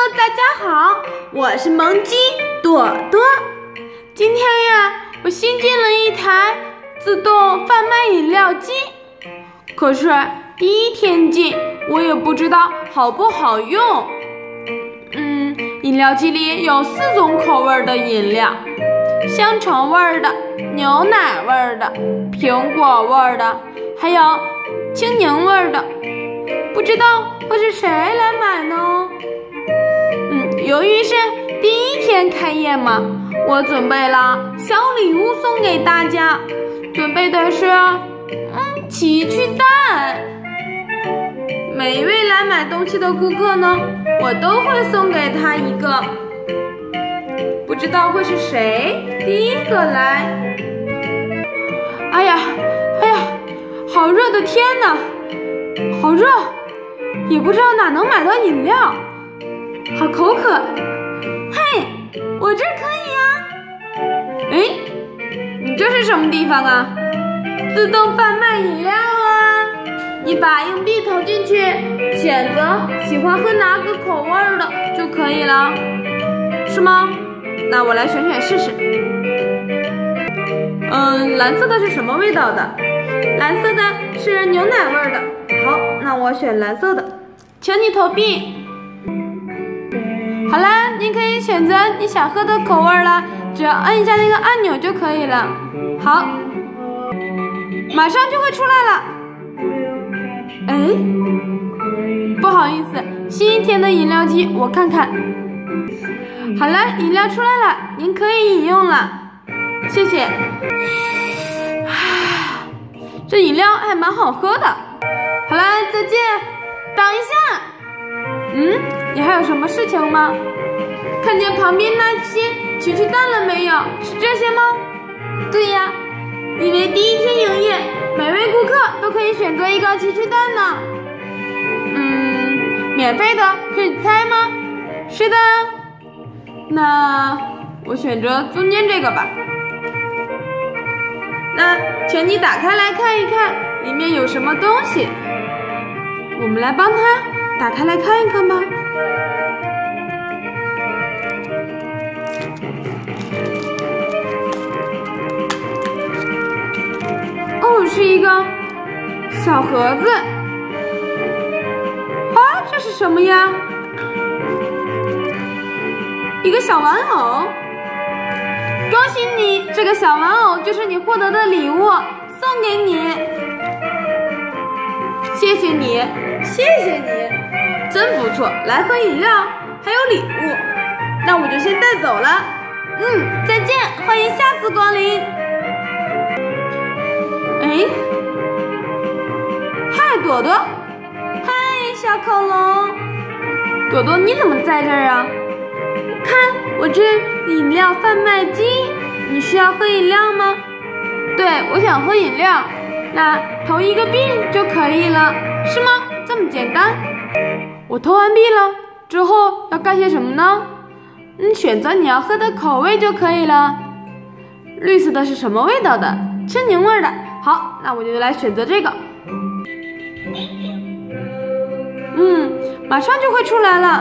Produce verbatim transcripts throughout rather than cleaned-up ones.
大家好，我是萌鸡朵朵。今天呀，我新进了一台自动贩卖饮料机，可是第一天进，我也不知道好不好用。嗯，饮料机里有四种口味的饮料，香橙味的、牛奶味的、苹果味的，还有青柠味的。不知道会是谁来买呢？嗯，由于是第一天开业嘛，我准备了小礼物送给大家，准备的是嗯奇趣蛋。每一位来买东西的顾客呢，我都会送给他一个。不知道会是谁第一个来？哎呀，哎呀，好热的天哪，好热！也不知道哪能买到饮料，好口渴。嘿，我这可以啊。哎，你这是什么地方啊？自动贩卖饮料啊！你把硬币投进去，选择喜欢喝哪个口味的就可以了，是吗？那我来选选试试。嗯，蓝色的是什么味道的？蓝色的是牛奶味的。好，那我选蓝色的，请你投币。好啦，你可以选择你想喝的口味了，只要按一下那个按钮就可以了。好，马上就会出来了。哎，不好意思，新一天的饮料机，我看看。好了，饮料出来了，您可以饮用了，谢谢。这饮料还蛮好喝的。好了，再见。等一下，嗯，你还有什么事情吗？看见旁边那些奇趣蛋了没有？是这些吗？对呀，因为第一天营业，每位顾客都可以选择一个奇趣蛋呢。嗯，免费的，可以猜吗？是的。那我选择中间这个吧。那请你打开来看一看，里面有什么东西。我们来帮他打开来看一看吧。哦，是一个小盒子。啊，这是什么呀？一个小玩偶。恭喜你，这个小玩偶就是你获得的礼物，送给你。谢谢你，谢谢你，真不错。来喝饮料，还有礼物，那我就先带走了。嗯，再见，欢迎下次光临。哎，嗨，朵朵，嗨，小恐龙，朵朵，你怎么在这儿啊？看，我这饮料贩卖机，你需要喝饮料吗？对，我想喝饮料。那投一个币就可以了，是吗？这么简单。我投完币了之后要干些什么呢？嗯，选择你要喝的口味就可以了。绿色的是什么味道的？青柠味的。好，那我就来选择这个。嗯，马上就会出来了。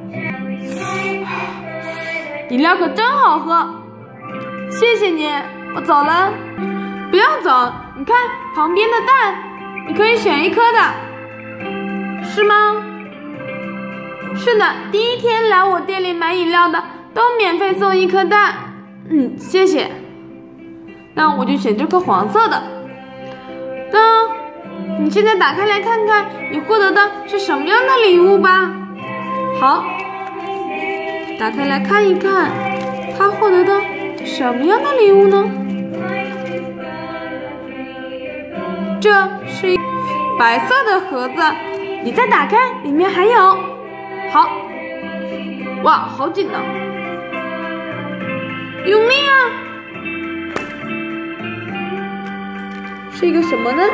饮料可真好喝，谢谢你，我走了。不要走，你看旁边的蛋，你可以选一颗的，是吗？是的，第一天来我店里买饮料的都免费送一颗蛋。嗯，谢谢。那我就选这颗黄色的。那你现在打开来看看，你获得的是什么样的礼物吧。好，打开来看一看，他获得的什么样的礼物呢？这是一白色的盒子，你再打开，里面还有。好，哇，好紧呢，用力啊！是一个什么呢？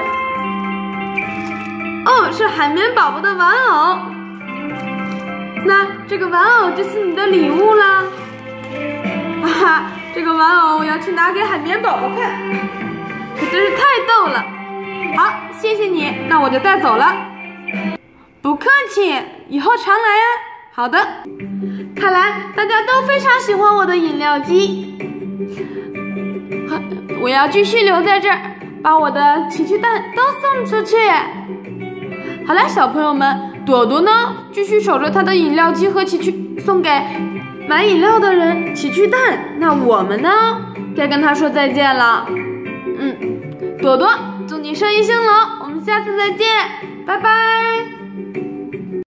哦，是海绵宝宝的玩偶。那这个玩偶就是你的礼物啦。哈哈，这个玩偶我要去拿给海绵宝宝看，可真是太逗了。好，谢谢你，那我就带走了。不客气，以后常来啊。 好的，看来大家都非常喜欢我的饮料机。好，我要继续留在这儿，把我的奇趣蛋都送出去。好了，小朋友们，朵朵呢继续守着他的饮料机和奇趣，送给买饮料的人奇趣蛋。那我们呢该跟他说再见了。嗯，朵朵，祝你生意兴隆，我们下次再见，拜拜。